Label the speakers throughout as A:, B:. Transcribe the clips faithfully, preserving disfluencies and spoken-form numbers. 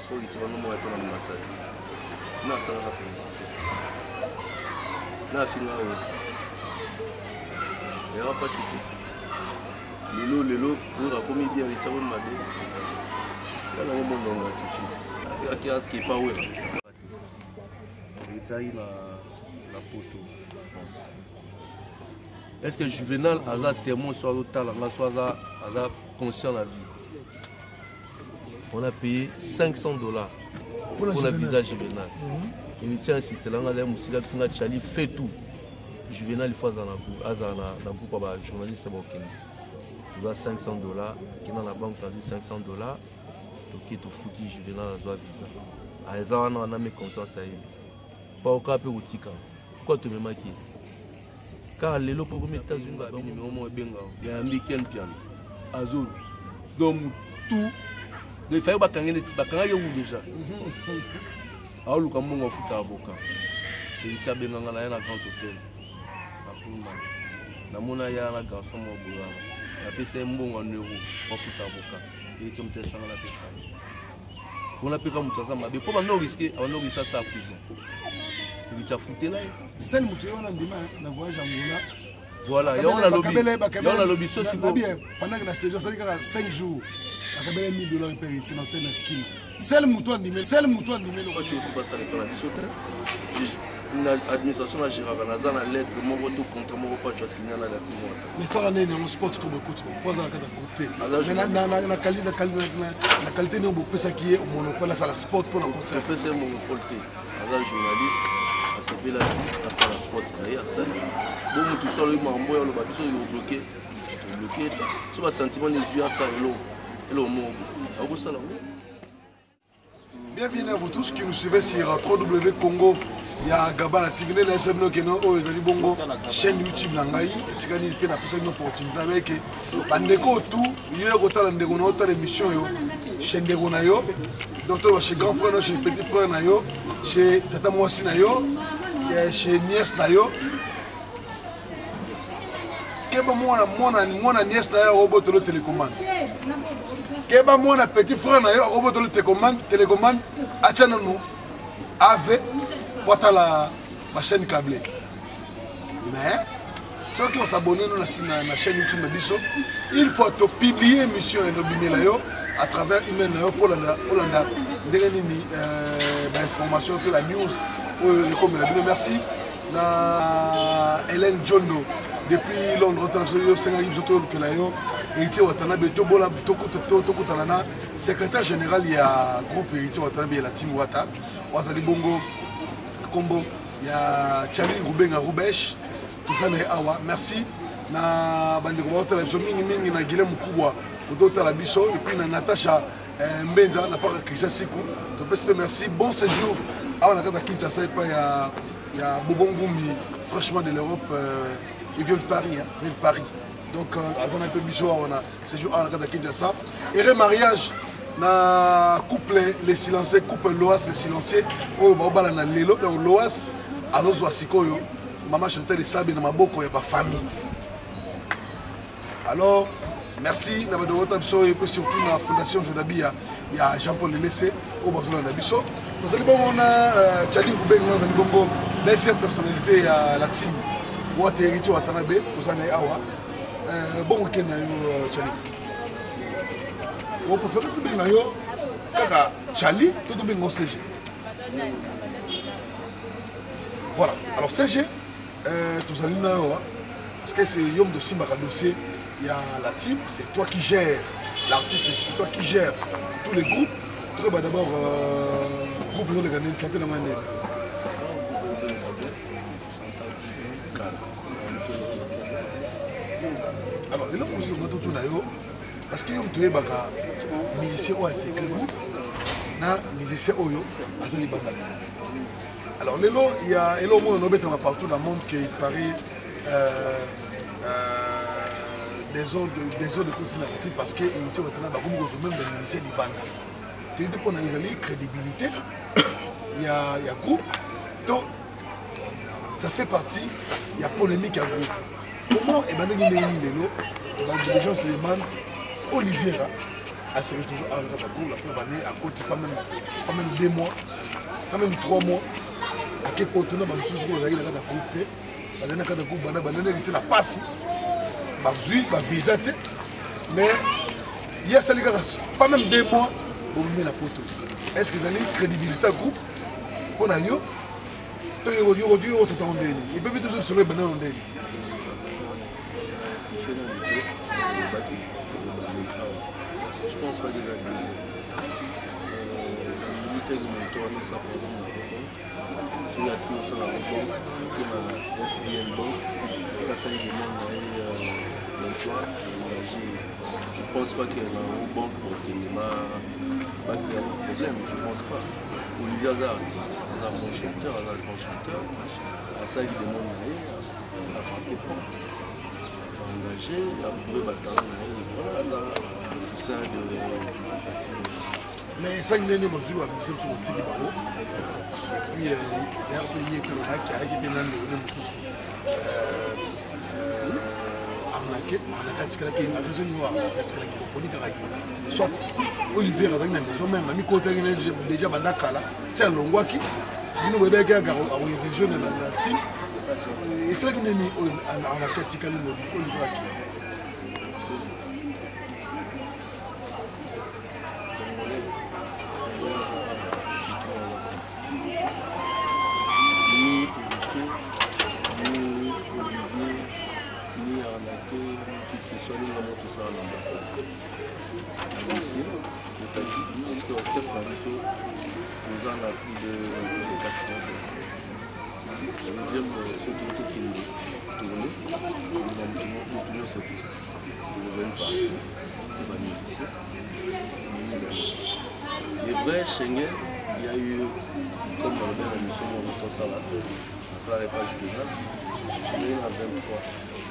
A: transport qui va nous montrer dans le massage. Non, ça va pas publicité. Non, c'est là où. Il n'y aura pas de chute. Lelo, lelo, nous avons commis bien avec ça, on m'a dit. Il y a un monde dans la tête. Il y a qui est pas où. Ça y est, la photo. Est-ce que Juvenal a témoin sur l'hôtel, a conscient la vie? On a payé cinq cents dollars pour la visa Juvenal. Il tient ici, c'est là où on Chali fait tout. Juvenal, il faut dans la groupe de journaliste. Il a cinq cents dollars, qui dans la banque a dit cinq cents dollars, qui est au foutu Juvenal a visa. A ça, on a mis conscience à lui. Pas au cas où tu as. Pourquoi tu me maquilles? Car les locaux comme les États-Unis, il y a un américain piano. Azul. Donc tout. Il faut que tu aies déjà. Alors, le Cameroun a foutu avocat. Il y a un grand hôtel. Il y a un garçon qui a fait un bon en euros. Il a avocat. Il y a un petit on a pu comme ça, mais pour nous risquer, on a risqué ça à prison. Il a foutu là.
B: Seul moteur on a dit na voyage Angola.
A: Voilà, il y a un lobby. Il y a un lobby social.
B: Pendant que la séjour, ça dit qu'il y a cinq jours. Il y a mille dollars per ici dans la skin. Seul moteur on dit mais seul moteur on dit mais
A: tu ne pas ça les plans du l'administration a géré la lettre, mon retour contre mon repas, tu as signé la date.
B: Mais ça, on est dans le sport comme écoute, on pose à côté. Mais la qualité, nous avons ça qui est au monopole, c'est la sport pour la concert.
A: Je fais mon monopole. Je suis journaliste, je suis la vie, la sport. Bon, tout seul, il m'a envoyé le bateau, il est bloqué. Il est bloqué. Sur le sentiment des yeux, ça est l'eau. Et le mot.
B: Bienvenue à vous tous qui nous suivez sur w w w point congo. Il y a Gabana Tigné, la chaîne Bongo, chaîne YouTube Langaï, et c'est qu'il y a une opportunité avec Bandeko tout, il y a une émission, chaîne de Gonayo, docteur chez grand frère, chez petit frère Nayo, chez Tata Mwasi Nayo, chez Niès Nayo. Keba mwana mwana mwana Niès Nayo robot de télécommande. Keba mwana petit frère Nayo robot de télécommande, télécommande, achana nous, ave. Pour la chaîne câblée. Mais ceux qui ont s'abonné à la chaîne YouTube, il faut publier l'émission à travers email pour l'information, pour la news. Merci à Hélène Jondo depuis Londres, secrétaire général il y a groupe Héritier Watanabe et la team Wata. Wazali Bongo. Combo, il y a Charlie Rouben à Roubesh, tout ça n'est awa. Merci. Na bande ko bota la biso mingi mingi na Guilhem Kubwa, ko dota la biso et puis na Natacha Mbenza na pas Christian Sikou. Donc merci, bon séjour. Ah on a quand Kinshasa et pas il y a il y a Bobongumi, franchement de l'Europe il vient de Paris, hein, il vient de Paris. Donc azana un peu biso on a séjour à la Kinshasa. Et remariage na couple les silencieux couple Loas les silencieux oyo baobala na lelo donc Loas azozwa sikoyo maman Chantal Sabi na maboko ya ba famille. Alors merci na bado wota biso et surtout na fondation Jodabi il y a Jean-Paul Lelessé au bazona na biso. Nous allons bon on a Charlie Rouben nous allons bongo deuxième personnalité à la team Wata Héritier Watanabe nous allons awa bon week-end na yo Charlie. On peut faire tout bien yo kaka Charlie tout bien au C G. Voilà. Alors C G euh tout allons là parce que c'est Yom de Simba dossier, il y a la team, c'est toi qui gères l'artiste, c'est toi qui gères tous les groupes. Toi bah d'abord euh, groupe de gagner une santé dans ma année. Alors les gens aussi on tout nayo parce que vous trouvez baka musicien ou intégré groupe na musicien oyo azali banda. Alors les lots il y a elo mo no beta partout dans le monde qui paraît euh, euh, des zones de des zones de continent parce que il va tellement beaucoup de même des musiciens du banda. Tu dis pour une crédibilité il y a il y a groupe donc ça fait partie il y a polémique à groupe. Comment et ben les lots les gens se demandent Oliviera à se retrouver à la cour, la preuve année, à côté, pas même, pas même deux mois, pas même trois mois, à quel point on a besoin de la groupe, la dernière carte de groupe, on a besoin de la passe, bah oui, bah visa, mais il y a ça les gars, pas même deux mois pour mettre la photo. Est-ce que vous avez une crédibilité à groupe? On a yo, il peut vite sur le banane.
A: Je pense pas qu'il va être limité de mon tour, mais ça pour nous. Je suis assis au sein de la banque, qui m'a F B N Bank, là ça y est, l'emploi. Je pense pas qu'il y a une banque qui m'a pas qu'il y a un problème, je pense pas. Olivier est artiste, il a mon chanteur, il a le grand chanteur, ça il demande à faire des portes. Engagé, il a prouvé bataille, voilà, tout ça de.
B: Mais ça, il est né dans le sur le Tiki Baro. Et puis, il y a un pays qui a été dans le arnaqué, arnaqué, il a besoin de voir arnaqué, soit Olivier Razak n'a besoin même, ami côté déjà Bandakala, tiens Longwaki, nous avons gagné à la région de la team. Et c'est là qu'il est né en arnaqué, Tikali, Olivier Razak.
A: Les vrais Schengen, il y a eu, comme dans la mission, on entend ça là, ça n'avait pas juvénal, il y en a vingt-trois,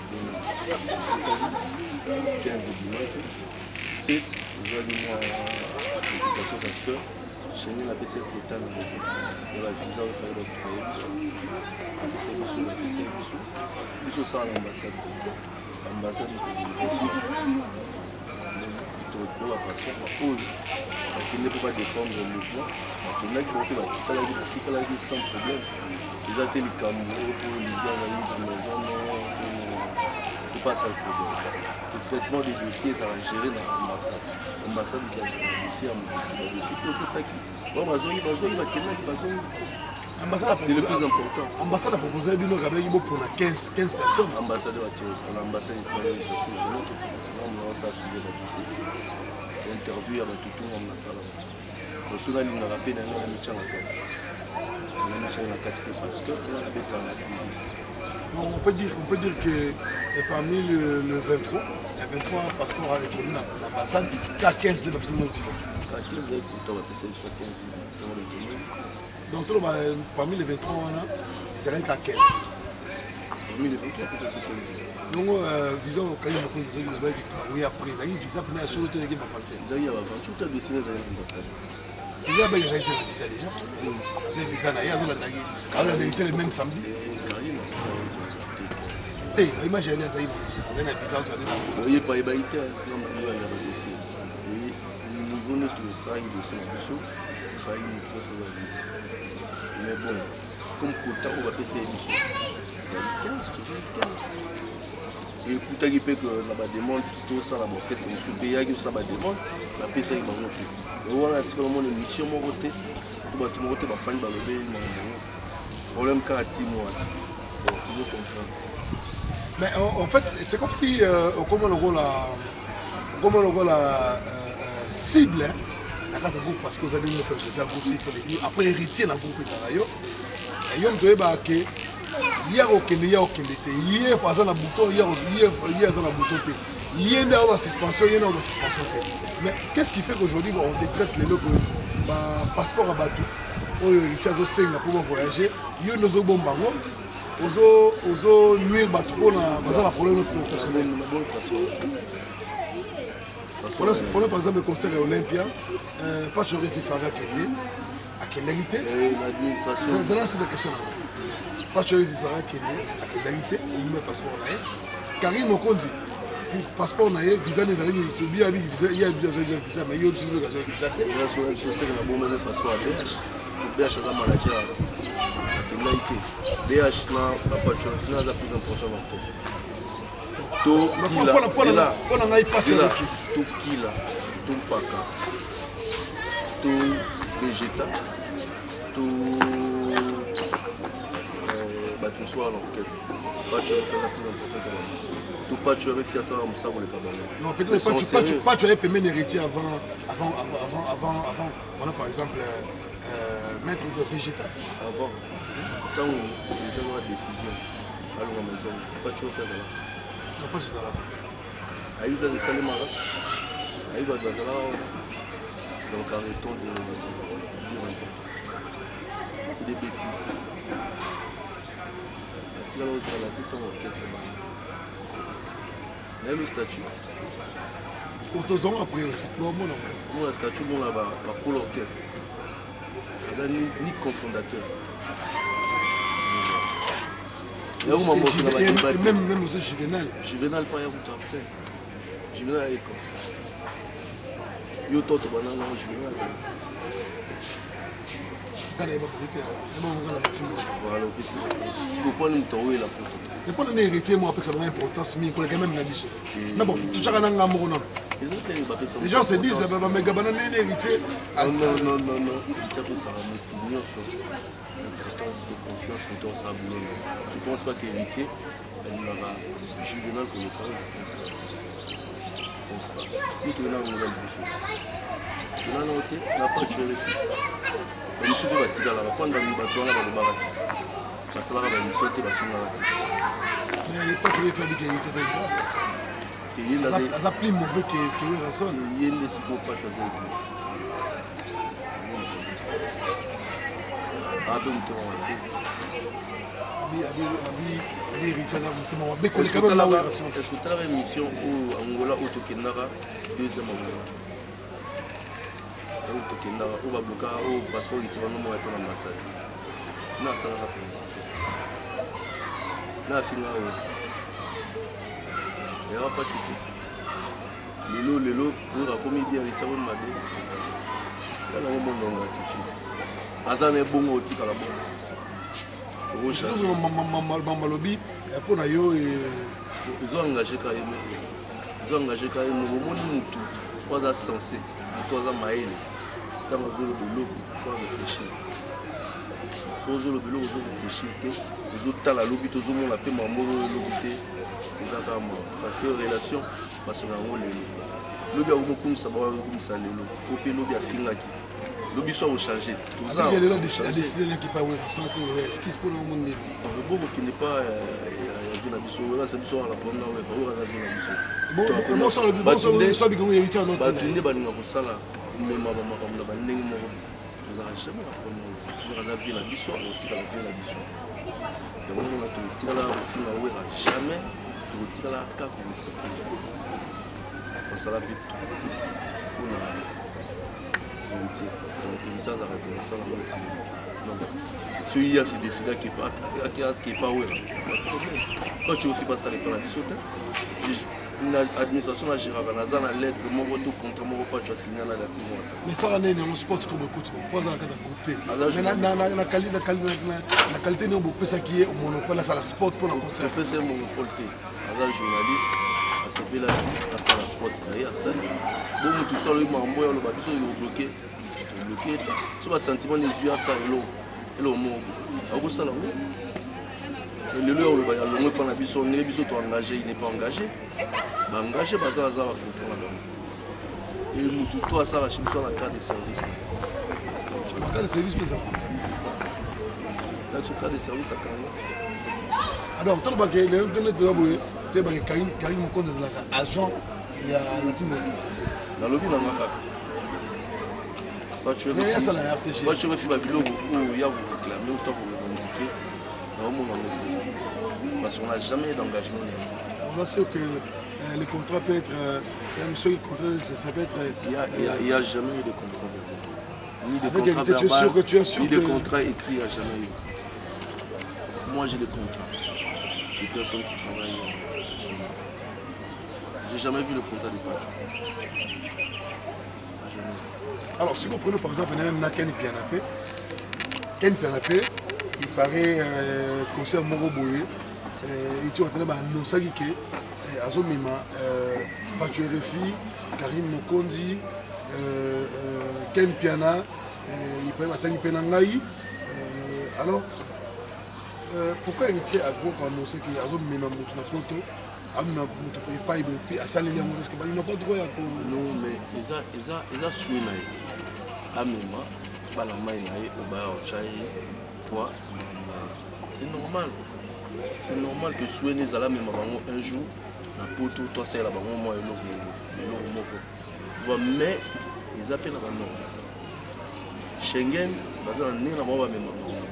A: quinze dimanche, sept, vous avez mis en application parce que Schengen a fait cette quota dans la visa au fait d'octroyer, a fait cette mission, a fait cette mission, plus ça à l'ambassade, l'ambassade de l'université. Pour la passion, pose, qui ne peut pas défendre le mouvement, qui n'a pas de sans problème. Ils ont été les Cameroun pour les gens, c'est pas ça le problème. Le traitement des dossiers, ça va gérer dans l'ambassade. L'ambassade, il y a des dossiers à mon dossier. Bon, il va c'est le plus important.
B: L'ambassade a proposé un bilan pour quinze personnes.
A: L'ambassade est ça sujet de l'interview avec tout le monde dans la salle. Donc, si on a une rapide, on a mis ça en quatre. On a mis ça en quatre parce que on a fait ça.
B: On peut dire, on peut dire que parmi le, le vingt-trois, il y a vingt-trois passeports à l'économie dans l'ambassade, il y a quinze de personnes qui sont.
A: quinze de personnes qui sont quinze
B: donc, parmi les vingt-trois, on a, c'est rien qu'à quinze.
A: Parmi les vingt-trois, c'est quinze.
B: Donc, visa au Kenya, on a dit oui, après, il y a une visa pour la sûreté de l'équipe à Fantier.
A: Il y a tout à dessiner dans l'ambassade.
B: Il y a bien déjà une visa déjà. C'est une visa, il y a une visa le même samedi. Eh, imagine, il y a une visa sur les
A: il n'y a pas de visa. Nous venons tout ça, il doit se ça, il nous trouve mais bon, comme quota, on va passer l'émission. Il y a quinze, quinze. Et écoutez, il peut que la demande, tout ça, la banque, c'est une sous-payée, qui ça demande, la paix, ça, il va monter. Et voilà, c'est vraiment une mission, mon côté, tout le monde va faire le problème qu'à dix mois. Bon, tu veux comprendre.
B: Mais en, en fait, c'est comme si, euh, comme on le la, comme on la euh, cible, hein, la carte groupe, parce que vous avez une personnalité à groupe, il faut le dire, après héritier dans le groupe, et on doit dire que hier au Kenya, hier au Kenya, hier faisant la bouton, hier hier faisant la bouton, hier dans la suspension, hier dans la suspension. Mais qu'est-ce qui fait qu'aujourd'hui on te traite les locaux, passeport à bateau, on héritier au cinq pour voyager, hier nous avons bon bango, ozo ozo nuire bateau pour la la problème personnel. Prenons par exemple le concert à Olympia, pas sur les FIFA à Kenya, à Kenya, c'est là c'est la question. Pas sur les FIFA à Kenya, à Kenya, on met passeport là. Karim Mokondi, passeport na ye visa nezali tobi abi visa il y a visa mais yo biso ka visa te
A: là sur sur c'est na bon même passeport à B H B H za manager artiste B H na la passion finale la plus importante to kila
B: pona pona ngai patch
A: to kila to paka to vegeta to bato soir l'orchestre pas tu fais la plus importante que tout pas tu aurais fait ça comme ça pour les cabarets
B: non peut-être pas tu pas tu pas tu avais payé mes héritiers avant avant avant avant avant voilà par exemple euh, maître de végéta
A: avant tant les gens ont la décision alors à la maison pas tu faire là
B: non pas ça là
A: aïe dans les salles mara aïe dans la donc arrêtons de dire des bêtises. Tu vas la tête en orchestre. Là, le statut.
B: Autozon après, non, non.
A: Moi, le statut, bon là-bas, pour l'orchestre. Ni cofondateur.
B: Et même, même aussi Juvenal.
A: Juvenal, pas y a tout après. Juvenal à l'école. Yo, toi, tu vas dans le Juvenal.
B: Voilà,
A: si vous prenez une tournée là pour tout.
B: Et pour les héritiers, moi, ça a une importance, mais il y a même la mission. Mais bon, tout ça, les gens se disent, mais Gabana n'est héritier.
A: Non, non, non, non. Ça a l'importance de confiance quand on s'abonne. Je ne pense pas qu'héritier, elle n'aura juvénal pour le travail. Je ne pense pas. Nous, tout le monde a une nouvelle bouche. Nous, on n'a pas tué les filles. Mais si vous avez la réponse, vous avez le barrage. Parce que là, vous avez sauté la fin.
B: Mais pas tu veux faire des héritiers, c'est grave. Ça a plus mauvais que le rason.
A: Il y a des choses pas choisir. Ah, donc, tu vas est-ce que tu as une mission au Angola ou au Kenara deuxième Angola? Au Kenara, au Babuka, au passeport qui va nous mettre dans l'ambassade. Non, ça va publicité. Là, finalement, il n'y aura pas de chute. Lelo, lelo, pour la comédie, il y a un madé. Il y a un monde en gratitude. Azan est bon au titre à la bonne. Ils ont engagé quand même. Ils ont engagé quand même. Au monde où tout, pas censé, tout à maïl. Tant que vous avez le boulot, il faut réfléchir. Si vous avez le boulot, vous réfléchir. Vous avez la lobby, tout le monde a fait maman lobby. Parce que relation, parce que on le lobby a beaucoup de savoir, beaucoup de salaire. Le lobby a fini là. Lobby soit changé.
B: Il y a des gens qui décidé qui pas ce qui se pour le monde.
A: Beaucoup qui n'est pas vu la biso, là c'est biso à la première ouais, on va vu la biso.
B: Bon, on sort le bon sort le sort bigo héritier notre.
A: Ba tinde ba ninga ko sala, mais ma maman comme la ba ninga mo. Vous avez jamais la première. On va vu la biso, on tire la vu la biso. Donc on a tout tire là au fil là ouais jamais, tout tire là cap pour respecter. On sala bit. On a héritier. Donc héritier ça va être ça la moitié. Donc ce hier c'est décidé qui pas qui pas ouais. Quand tu fais pas ça les plans biso l'administration a géré la lettre mon retour contre mon pas tu as signé la date
B: mais ça là dans le sport comme écoute pas à côté mais na na na qualité na qualité la qualité non beaucoup ça qui est au monopole ça la sport pour la concert
A: fait c'est monopole as journaliste à ce bela à ça la sport d'ailleurs ça bon tout seul il m'a envoyé le bateau il bloqué bloqué sur le sentiment des yeux à ça l'eau et le mot à ça là le lieu où il y a le mot pour la biso ne biso to engagé il n'est pas engagé ba engagé ba ça ça va contre la et nous tout toi ça va chez sur la carte de service
B: la carte de service mais ça
A: là sur carte de service à Karim
B: alors tout le bac il est donné de l'aboué te ba Karim Karim mon compte de la agent il y a la team
A: la lobby na ngaka tu
B: mais ça la R T G
A: moi je refuse ma bilo où il y a vous réclamer autant pour le revendiquer dans mon nom parce qu'on n'a jamais d'engagement.
B: On sait que euh, le contrat peut être euh, même ceux qui contrat ça peut être
A: il y a il y a, il y a jamais eu de contrat ni de
B: contrat verbal, tu es sûr que tu es sûr
A: ni
B: que...
A: de contrat écrit, il n'y a jamais eu. Moi j'ai des contrats des personnes qui travaillent chez moi. J'ai jamais vu le contrat de Pacho.
B: Alors, si vous prenez par exemple Ken Pianapé, Ken Pianapé, il paraît euh, concert Moro Boye, et tu vois, non Sagike, Azomima, Pacho Refi, Karim Mokondi, Ken Piana, il paraît Matangi Penangaï. Alors, pourquoi héritier a gros quand on sait qu'il y a Azomima Moutouna Poto? Non, mais
A: ils ont suivi. Amema, c'est normal. C'est normal que Soué n'est pas là même un jour. La poto, toi c'est là-bas, moi et l'autre. Mais ils appellent là-bas non. Schengen, ils ont né là-bas même.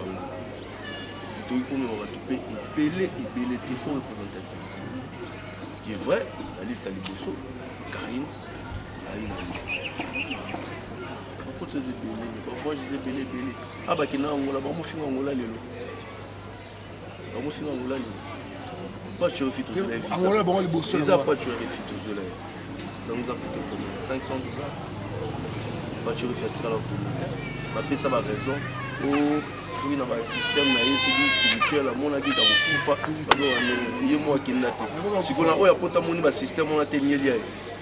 A: Donc, on va tout payer et payer des fonds représentatifs. Ce qui est vrai, la liste à Liboso, Karine a eu la liste. Parfois je disais belé belé. Ah bah qui n'a Angola, bah moi je suis en Angola lélo. Bah moi je suis en Angola lélo. Pas de chérifit aux élèves.
B: Angola bah moi les bosseurs.
A: Ils n'ont pas de chérifit aux élèves. Ça nous a coûté combien? cinq cents dollars. Pas de chérifit à tirer à l'autorité. Ma paix ça ma raison. Oh, oui dans un système na yesu dit spirituel mon a dit dans kufa. Bah yo moi qui n'a pas. Si qu'on a oya kota moni ba système on a tenu lié.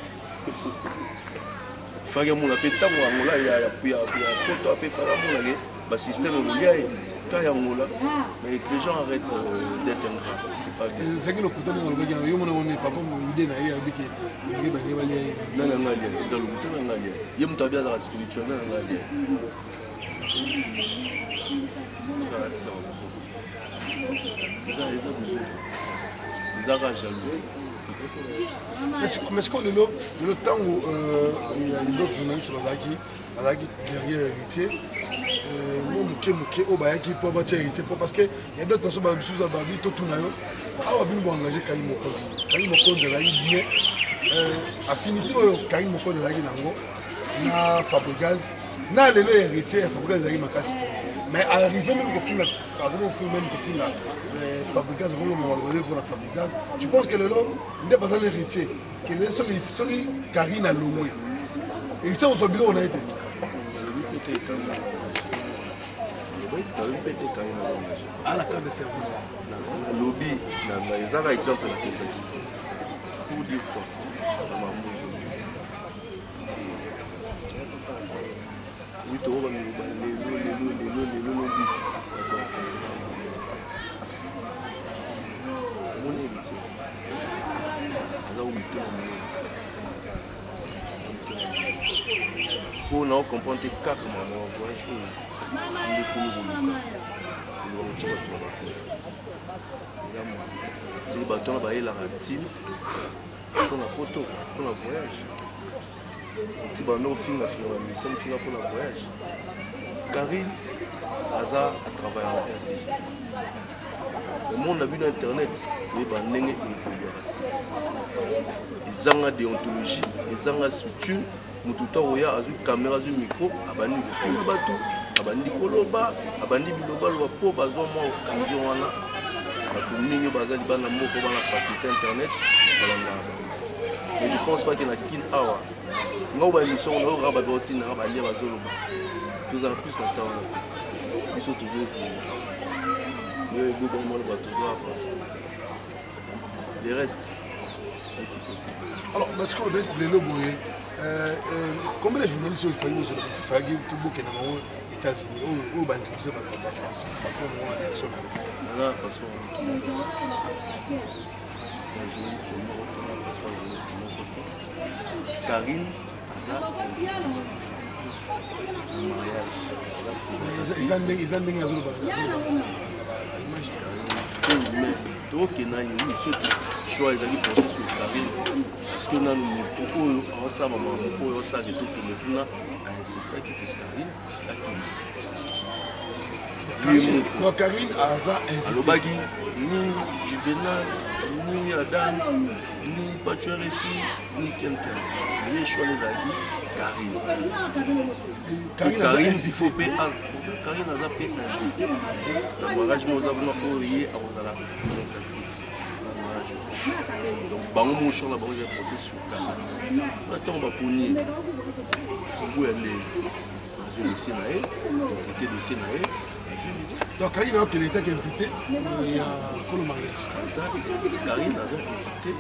A: Fagé mon appel tant on là il y a il y a poto appel fagé mon là bah système on y a quand il y a on là mais que les gens arrêtent d'être ingrats c'est pas bien
B: c'est que le côté on le gagne yo mon on papa mon idée na ya biki ngi ba ngi ba lié
A: non non non il y a le côté on lié il me tabia dans la spirituelle on lié ils ont jalousie.
B: Mais est-ce que le temps où il y a d'autres journalistes qui derrière l'héritier, parce qu'il y a d'autres personnes qui sont engagées Karim Mokonzi. Karim Mokonzi a bien affinité Karim Mokonzi na Fabregas, na le héritier Fabregas a makasi. Mais arrivé même que film même que film Fabregas pour la Fabregas, tu penses que le lot n'est pas un héritier, que les seuls seuls Karine a l'omoué. Et il tient au bureau on a été. À la carte de service.
A: Lobby, ils ont un exemple de ça. Pour dire quoi? Oui, tu vois, pour nous comprendre quatre moments, voyage c'est les bâtons là la team pour la photo pour le voyage tu vas nous filmer la mission pour le voyage Karine Aza a travaillé en R T G le monde a vu d'internet et ben n'engé évoluer ils ont la déontologie ils ont la structure mututa oya azu caméra azu micro abandi filme bato abandi koloba abandi biloba lo po bazwa mo occasion wana bato mingi bazali bana moko bana facilité internet balanga mais je pense pas que na kin awa ngo ba émission na ora ba boti na ba lia bazoloba plus en plus na temps ils sont toujours fous yo ego ba mo ba toujours en France les restes
B: alors parce que les loboyés Euh, euh, combien de journalistes ont fallu aux États-Unis ou bah introduisé par le passeport de la personne.
A: Non, passeport. Karine, mariage.
B: Ils ont des gens qui
A: donc il y a eu ce choix ils ont porté sur Karine parce que nous nous on ça maman on ça de tout le monde a insisté que Karine
B: donc Karine a ça
A: invité ni Juvenal ni Adam ni Pacho Refi ni quelqu'un les choix les a dit Karine Karine il faut payer Karine a invité le mariage nous avons envoyé à la jours. Donc, bango mon champ là, bango j'ai porté sur Canada. Attends, on va pogner. Où elle est? Je dossier naé, traité dossier naé.
B: Donc, Karine a été invité. Il y a quoi le mariage?
A: Karine a été invité.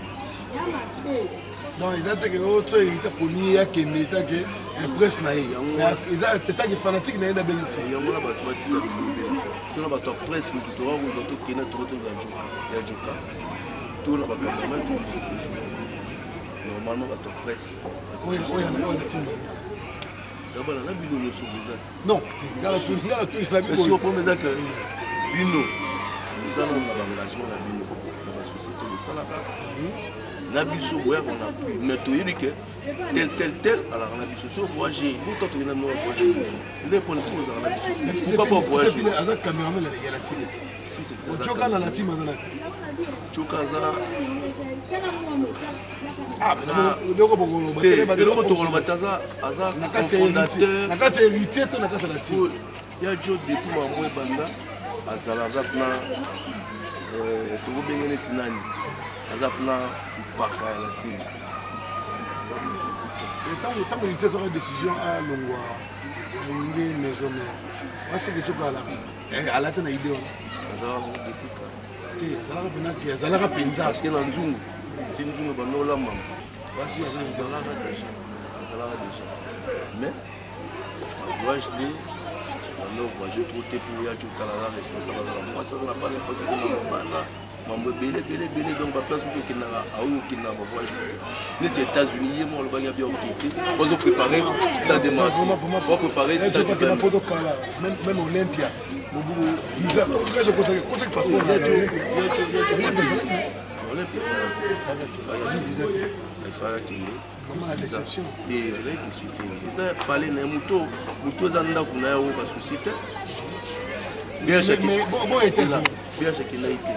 B: Donc, ils ont été autres, ils ont pogné, ils ont été que presse naé. Ils ont été fanatiques naé na belisi.
A: Il y a moi là bas tu vas dire sur la bateau presse mais tu vois vous autres qui n'a trop de la ya joka. Tout la bateau même tout c'est fini. Normalement bateau presse.
B: Oui, oui, on a team.
A: D'abord la bino le souboza.
B: Non, dans la tour, dans la tour la bino.
A: Mais si on prend ça que bino nous allons dans l'engagement la bino dans la société de Salaka. Na biso boya on a pris mais to yebi que tel tel tel alors on a biso so voyager pourtant tu viens nous voyager vous avez pour nous on a biso pourquoi pas voyager
B: c'est fini azak cameraman la ya la team
A: fils
B: c'est choka na la team azana
A: choka za
B: ah mais ndoko bokolo ba
A: tele ba ndoko tokolo bataza aza fondateur
B: na kati héritier to na kati la team
A: ya jo depuis mambo banda azala za na euh to bengene tinani azapna mpaka ya la team.
B: Et tant que il y a une décision à Longwa, il y a une maison, mais c'est que tu peux aller à la tête de l'idée. Ça va bien que ça va bien ça.
A: Parce que dans Zoom, c'est une Zoom dans la maman.
B: Voici, ça va
A: déjà. Mais, voyage de, on a voyagé trop tôt pour y aller au Canada responsable de la moi ça n'a pas les photos de maman. Mambo belé belé belé donc la place où qu'il n'a a où qu'il n'a pas voyagé. Les États-Unis, moi le bagage bien occupé. On a préparé stade de match. On a préparé stade de match.
B: Même même Olympia. Visa. Quand je conseille, quand je passeport là.
A: Olympia.
B: Visa.
A: Il fallait qu'il
B: comment la déception.
A: Et avec les sociétés. Ils ont parlé d'un moto, moto zanda kuna yo ba société. Bien chaque
B: mais bon bon était ça.
A: Bien chaque n'a été.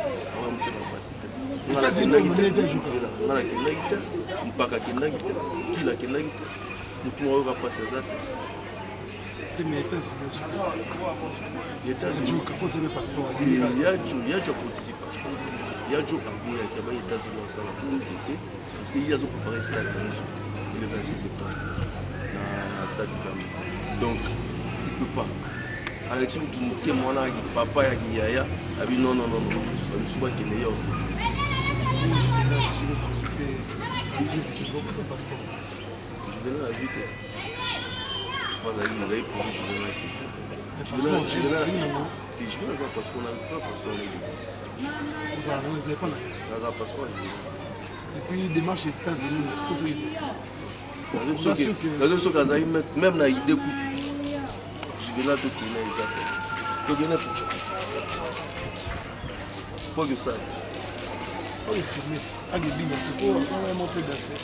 A: mpaka kendaki te kila kendaki te motu moko bapasi aza te yajo akotisi passeport yajo aboyaki aba états-unis asala polike te parce que ye azoprépare stade nyonso le vingt-six septembre na stade zami donc il peut pas alexi motu motema wana yaki papa yaki yaya abi non non non bamisu bakende yao
B: Je vais participer. Je vais beaucoup de passeport.
A: Je vais la vite. Moi, je vais pour je vais la vite.
B: Passeport, je vais la vite.
A: Je vais la passeport, on n'a pas passeport.
B: Vous n'avez pas
A: la passeport.
B: Et puis, démarche aux États-Unis.
A: La deuxième chose, même la idée, je vais là tout tourner exactement. Donc, il y en a pour que ça.
B: Oh, il filme. Ah, il est bien. On va monter danser.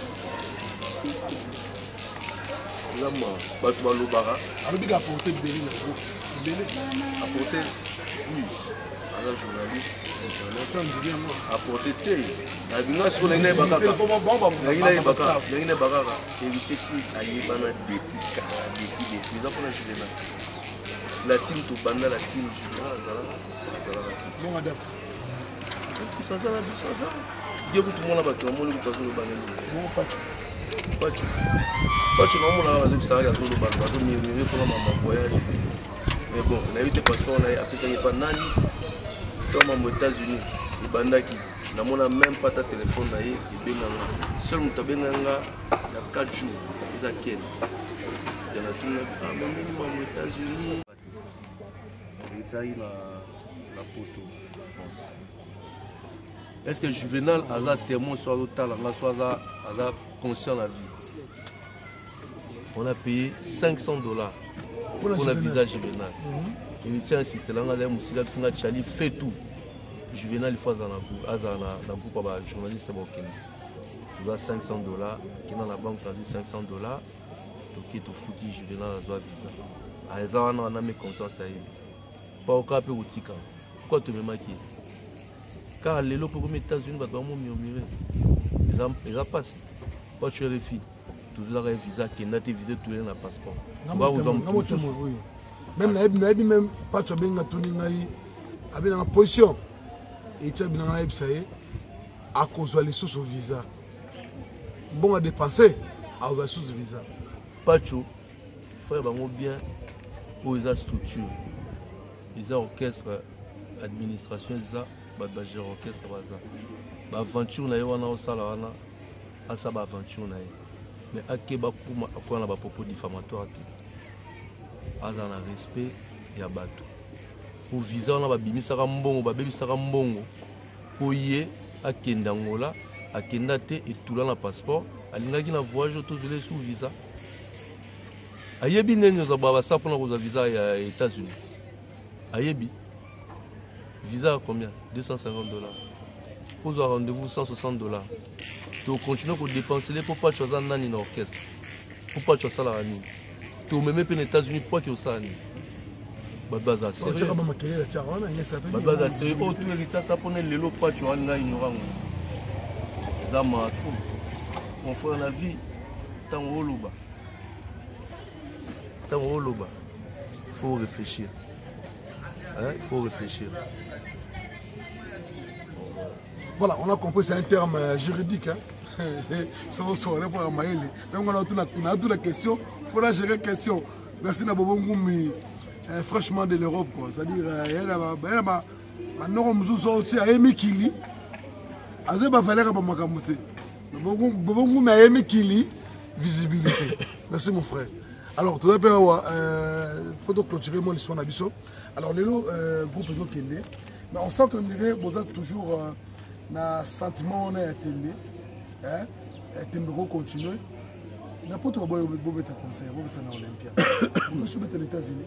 A: Là, moi, tu vas l'obara.
B: Alors, il a apporté Béli dans le groupe. Béli
A: apporté, oui. Alors, journaliste,
B: journaliste,
A: apporté thé. La vignoire sur les nez, bakaka. La vignoire est bakaka. La vignoire est bakaka. Et il s'est dit, aïe, bana, depuis, depuis, depuis. Nous avons la la team tout banda, la team générale,
B: bon adapte.
A: Ça, ça, ça, ça. Dieu tout le monde a battu, tout le monde a battu.
B: Bon, pas tu.
A: Pas tu. Pas tu, non, on a battu, ça a battu, on a battu, on a pour un voyage. Mais bon, on a eu des passeports, on a appelé ça, il n'y a pas nani. Toi, aux États-Unis, les bandas qui n'ont même pas ta téléphone, il y a seul mon tabénanga, il y a quatre jours, ils ont quel. Il y en a tout le monde, ah, même aux États-Unis. Il y a la photo. Est-ce que Juvenal a témoin soit l'autal, soit conscient de la vie? On a payé cinq cents dollars pour la visa Juvenal. Il tient insisté là, on a Charlie fait tout. Juvenal il faut dans la groupe de journalistes il a cinq cents dollars, qui dans la banque a dit cinq cents dollars, donc il est foutu Juvenal a besoin de visa. A on a mis conscience à lui. Pas au cas où tu pourquoi tu me maquilles? Car les lots pour les États-Unis, ils ont passé. Quand tu es refus, tu as un visa qui n'a pas visé tout le passeport.
B: Même si même pas tu as bien tourné dans la position, et tu as bien ça y est, à cause de sous au visa. Bon à dépenser à sous visa.
A: Pacho, frère bango bien pour les structures. Les orchestres, administration, les bagageurs orchestre, les aventure na yo wana osala wana asa ba aventure na yo. Mais akeba kuma akwana ba propos diffamatoires te. Aza na respect ya bato. Pour visa wana ba bimisaka mbongo ba bebisaka mbongo. Po ye akenda ngola akenda te etula na passeport alingaki na voyage autorisé sous visa. Ayebi neni ozaba ba sa pona koza visa ya États-Unis. Ayebi visa à combien? deux cent cinquante dollars. Pour un rendez-vous cent soixante dollars. Tu continues à dépenser pour pas choisir un nani dans l'orchestre. Pour pas choisir la rani. Tu as même les États-Unis pour que tu aies Babaza sérieux. Babaza sérieux. Oh, tu es ça pour les lots pas tu as un ignorant. Dama tout. Mon frère la vie. Tant au loba. Tant au loba. Il faut réfléchir. Hein? Il faut réfléchir.
B: Voilà, on a compris, c'est un terme euh, juridique. Hein? Ça va soirée pour la maïle. Même on a toute la, la question, il faut la gérer la question. Merci Nabobo Ngoumi, fraîchement de l'Europe. C'est-à-dire, il y a un norme sorti à Emi Kili. Azé va falloir pas m'accommoder. Nabobo Ngoumi à Emi Kili, visibilité. Merci mon frère. Alors, tout d'abord, il faut clôturer mon histoire d'Abisso. Alors, les euh, groupes sont Kende. Mais on sent que vous êtes toujours. Euh, na sentiment on a attendu hein tembe continuer n'importe quoi boy boy ta conseil boy ta na Olympia vous soumettez les États-Unis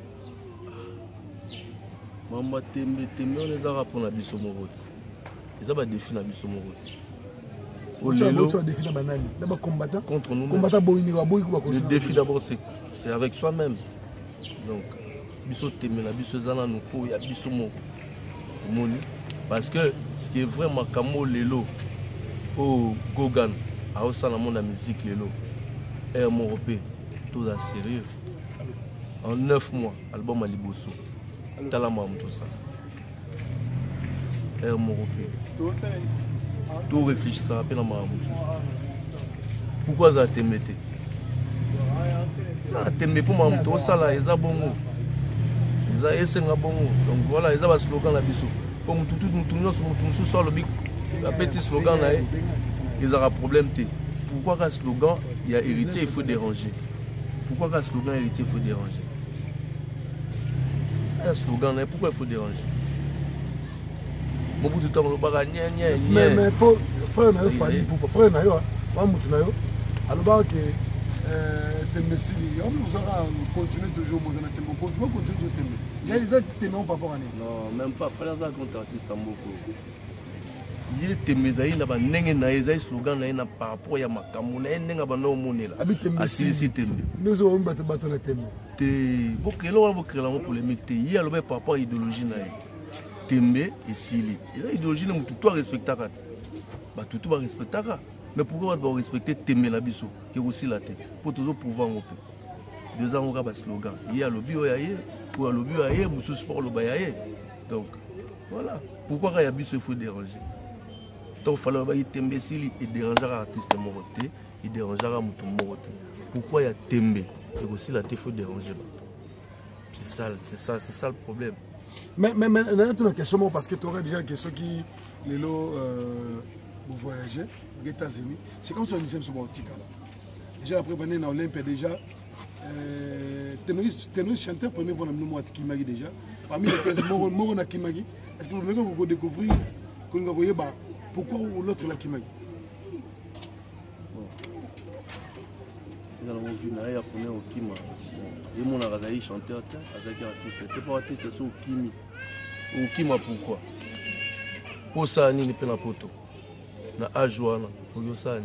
A: mama tembe tembe on les a pour na biso moko ils ont ba défi na biso moko
B: au lelo tu as défi na banani d'abord combattant
A: contre nous
B: combattant boy ni boy ko
A: le défi d'abord c'est c'est avec soi-même donc biso tembe na biso zana nous ko ya biso moko moni. Parce que ce qui est vraiment comme Lelo, au Gogan, à au sein de la musique Lelo, Air Moropé, tout ça sérieux. En neuf mois, album à Liboso, Talamam, tout ça. Air Moropé. Tout réfléchit, ça rappelle à Maramou. Pourquoi ça t'aimé? Ça t'aimé pour Maramou, tout ça là, ils ont bon mot. Ils ont essayé un bon mot. Donc voilà, ils ont un slogan là biso. Comme tout le monde sur le big, un petit slogan là, ils ont un problème. Pourquoi qu'un slogan, il y a héritier, il faut déranger. Pourquoi qu'un slogan héritier, il faut déranger? Un slogan là, pourquoi il faut déranger? Au bout du temps, on va dire
B: mais mais pour frère n'a pas fallu pour frère n'a pas pas mutu n'a yo. Alors bah que Tembesi, on nous aura continué toujours mon gars Tembo, continue continuer de Tembe. Il y a des actes Tembo par rapport à nous.
A: Non, même pas. Fallait ça contre artiste Tamboko. Il y a Tembe zaï na ba nenge na zaï slogan na na par rapport ya makamu na nenga ba no monela. Asili si Tembe.
B: Nous avons battu battu na Tembe.
A: Te bokelo wana bokela mo polémique te. Il y a le par rapport à idéologie na Tembe et Sili. Il y a idéologie na mutu toi respectaka. Ba tout va respectaka. Mais pourquoi on doit respecter Tembe na biso qui est aussi la tête pour toujours pouvoir en peu. Deux ans on a un slogan. Il y a le bio yaye, pour le bio yaye, monsieur sport le bayaye. Donc voilà. Pourquoi il y a biso il faut déranger. Donc il fallait que Tembe Sili et déranger l'artiste moroté, il dérangera mutu moroté. Pourquoi il y a Tembe et aussi la tête il faut déranger. C'est ça, c'est ça, c'est ça le problème.
B: Mais mais mais tu as une question parce que tu aurais déjà une question qui les lots vous voyagez aux États-Unis, c'est comme ça une deuxième sobotique là. Déjà après venir dans Olympia déjà, tenor chanteur premier pour nous moi Kimagi déjà. Parmi les quinze Moro Moro na Kimagi, est-ce que vous voulez vous découvrir que vous voyez bah pourquoi l'autre la Kimagi?
A: Nous avons vu na ya connaît au Kima. Et mon arazali chanteur, azaki artiste, c'est pas artiste c'est au Kimi. Au Kima pourquoi? Pour ça ni ne peut la poto. Na ajoana oyosani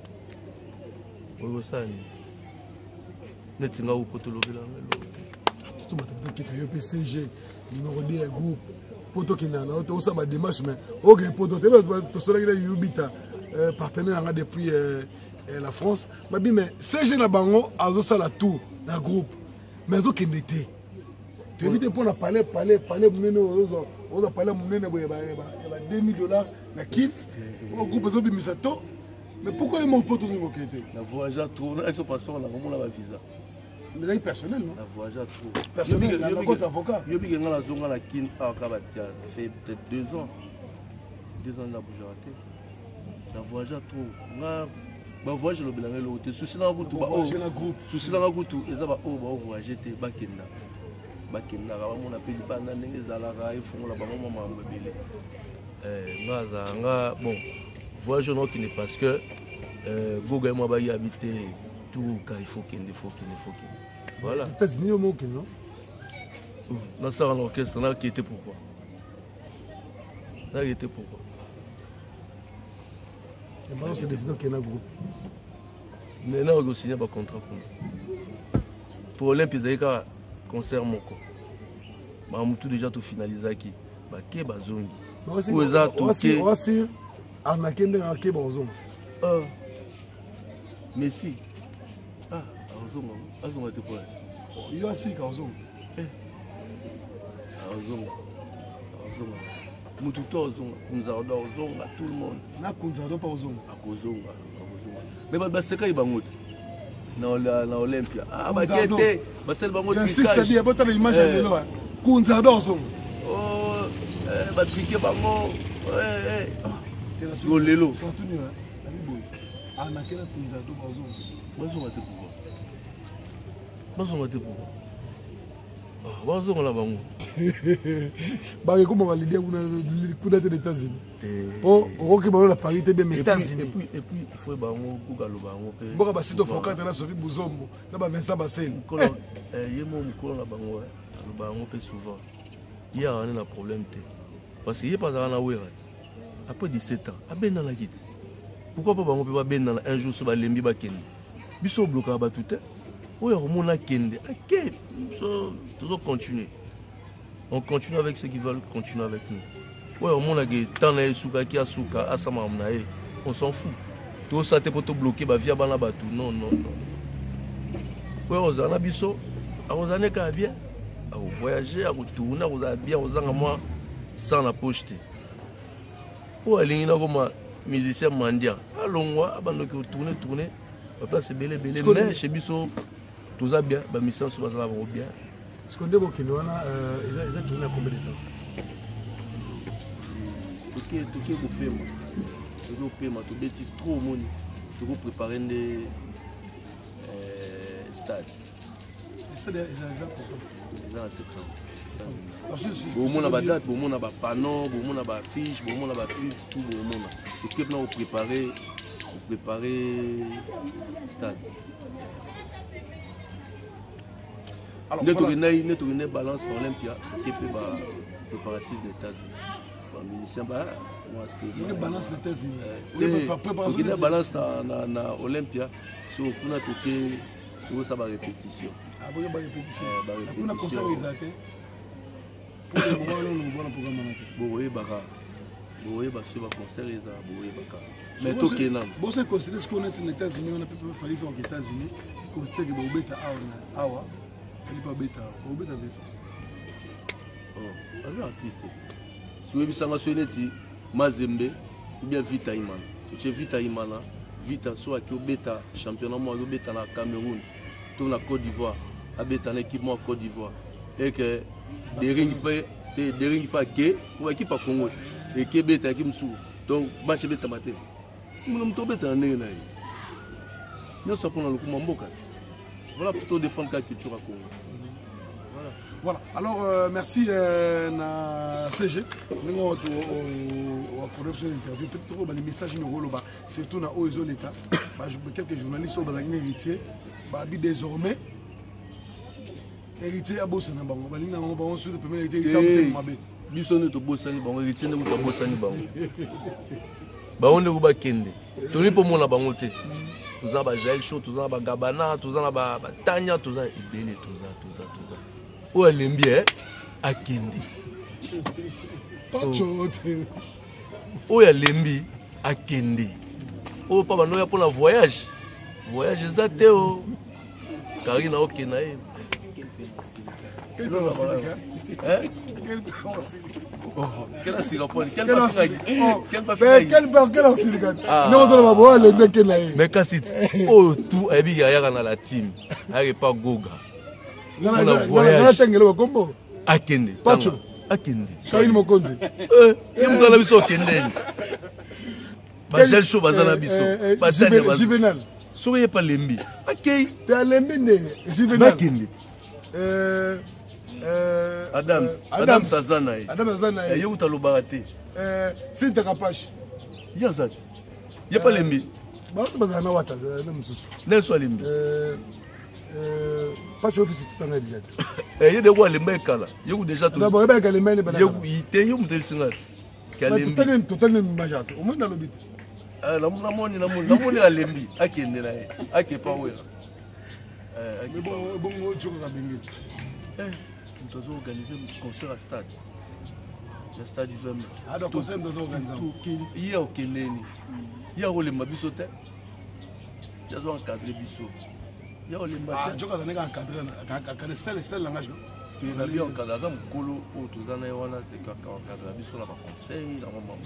A: oyosani netinga upoto lobela ngelo
B: tout mata qui est P C G numéro deux groupe poto qui na na to ça ba démarche mais OK poto to so la yubita partenaire nga depuis la France mais mais C G na bango azo sala tout na groupe mais zo qui n'était tu évites pour parler parler parler monene ozo ozo parler monene boye ba ba deux mille dollars na kit au groupe zo bimisato mais pourquoi ils m'ont pas tout ngokete
A: na voyage trop na son passeport na mon la visa
B: mais c'est personnel non
A: na voyage trop
B: personnel na compte avocat
A: yo bi ngala zonga la kin aka ba fait peut-être deux ans deux ans na bougerate na voyage trop na ba voyage le bilan le te souci na kutu ba oh souci na kutu eza ba oh ba voyage te ba kenda bakenda ka bamona pe libanda ndenge ezalaka efungola bango mama mobele eh ngaza nga bon voyage non qui n'est parce que euh goga moi ba y habiter tout quand il faut qu'il faut qu'il faut qu'il voilà
B: États-Unis au Maroc non
A: dans ça en orchestre là qui était pourquoi là qui était pourquoi
B: et maintenant c'est décidé qu'il y a un groupe
A: mais là on signé pas contrat pour pour Olympique Zaïka concert moko mamutu déjà tout finalisé qui ba ke bazongi
B: ou eza toke aussi arnaquer dans ke bazongi
A: ah Messi ah azonga azonga te quoi
B: yo aussi azonga
A: eh azonga azonga mutu to azonga kunzado azonga tout le monde
B: na kunzado pas azonga
A: akozonga akozonga mais ba baseka ibangoti na na Olympia ah ba kete basel bango
B: tu c'est-à-dire bota l'image de lelo kunzado azonga
A: oh eh ba triquer bango eh eh go lelo
B: continue hein boy arnaquer na kunzado azonga
A: bazonga te pourquoi bazonga te pourquoi ah bazonga la bango
B: ba comment valider kuna des États-Unis oh roki ba la parité bien mais États-Unis
A: et puis et puis il faut bango kugalo bango pe
B: boka ba sito foka na Sophie Buzombo na ba Vincent Bassel
A: ko eh yemo mukolo na bango lo bango pe souvent il y a un problème te parce que il pas na wera après dix-sept ans abena na kit pourquoi pas bango pe ba bena un jour so ba lembi ba kendi biso bloquer ba tout oui, on a kende. Ok, toujours continuer. On continue avec ceux qui veulent continuer avec nous. Oui, on a des temps à souka qui a souka à sama amnae. On s'en fout. Tout ça t'es pour te bloquer ba via bana batou. Non, non, non. Oui, on a biso. On a qu'à bien. À voyager, à retourner, on a bien, on a moi sans la poche. Ou à l'ingénieur comme musicien mendiant. Allons voir, abandonner tourner, tourner. La place est belle, belle. Mais chez biso. Tout ça bien, ma mission se passe là bien.
B: Ce qu'on dit au Kenya, ils ont tourné à combien de temps?
A: Tout est au paiement. Tout au paiement, tout est trop money. Tout pour préparer des stades.
B: Les stades, ils ont
A: déjà Bon, on a des dates, on a des panneaux, on a des affiches, on a des pubs, tout le monde. Tout est pour préparer préparer stade. Nous avons une balance pour l'Olympia qui est préparatif des États-Unis. Les musiciens,
B: il y a une balance des États-Unis.
A: Il y a une balance dans l'Olympia. Sur le côté, il ça va répétition.
B: Ah, il y a une répétition. Il y a un concert exact. Pour le moment, nous avons un programme.
A: Oui, baka. Oui, bah sur le concert, il y a oui, baka. Mais tout est là.
B: Bon, c'est considéré ce qu'on est aux États-Unis, on a pu faire les aux États-Unis. Il considère que vous êtes à Awa. Il pas bêta, au bêta bêta.
A: Oh, un artiste. Si vous avez sonné Mazembe, ou bien Vita Imana. Tu es Vita Imana, Vita soit qui bêta championnat moi bêta na Cameroun, tout la Côte d'Ivoire, a bêta en équipe moi Côte d'Ivoire. Et que des rings pas des rings pas que pour équipe à Congo et que bêta qui me sou. Donc match bêta maté. Nous me bêta en nez. Nous sommes pour le coup Mamboka. Voilà plutôt défendre la culture à Congo.
B: Voilà. Voilà. Alors, euh, merci euh, na C G. Nous avons production interview. Peut-être que les messages nous roulent surtout dans Oezo l'État. Quelques journalistes sont héritiers. Désormais, héritier à Bossana. Nous avons sur le premier héritier.
A: Nous sommes tous Bossani, héritier de Bossani. On est au Bakende. Tout le monde a bangoté. Tout ça, bah, Jaël Chaud, tout ça, bah, Gabana, tout ça, bah, Tanya, tout ça, Ibele, tout ça, tout ça, tout ça. Où elle aime bien, à Kendi.
B: Pas chaud.
A: Où elle aime bien, à Kendi. Où papa, nous, pour le voyage. Voyage, c'est ça, Théo. Karina, ok, naïe.
B: Quel père aussi,
A: hein?
B: Quel père aussi?
A: Oh, quel est Singapour? Quel
B: Quel
A: est
B: aussi?
A: Quel
B: Mais quel père, quel aussi, les gars? Non, on va voir les mecs qui là.
A: Mais quand c'est oh tout, et puis il y a dans la team, il n'y a pas Goga.
B: Non, non, non, non, non,
A: Akende.
B: Pacho.
A: Akende.
B: Shahin Mokonzi.
A: Eh, il me donne biso Akende. Bajel show bazana biso.
B: Juvenal. Juvenal.
A: Souriez pas lembi. OK.
B: Tu as lembi né Juvenal.
A: Akende.
B: Euh euh
A: Adam, Adam Sazana.
B: Adam Sazana.
A: Et yo talobara te.
B: Euh, c'est ta capache.
A: Yazat. Il y a pas lembi.
B: Ba tu bazana wata, non mususu.
A: Nelson lembi.
B: Euh Euh, pas de office tout en est déjà.
A: Eh, il y a des rois les mecs là. Il y a déjà tout.
B: D'abord, il y a les mecs.
A: Il y a il était il me singa.
B: Kalembi. Tout est tout est majat. Au moins dans le but.
A: Ah, la mona moni la moni la moni à lembi. Akende là. Ake pas ouais. Euh,
B: bon bon tu vas bengi.
A: Eh, nous avons organisé un concert à stade. Le stade du vingt.
B: Ah, donc concert nous avons organisé.
A: Il y a au Keneni. Il y a au Lemba bisote. Il y a au encadré biso. Il y a les matins.
B: Ah, tu as encadré, encadré seul seul langage.
A: Tu as bien encadré dans le colo où tu as encadré sur la conseil, la maman,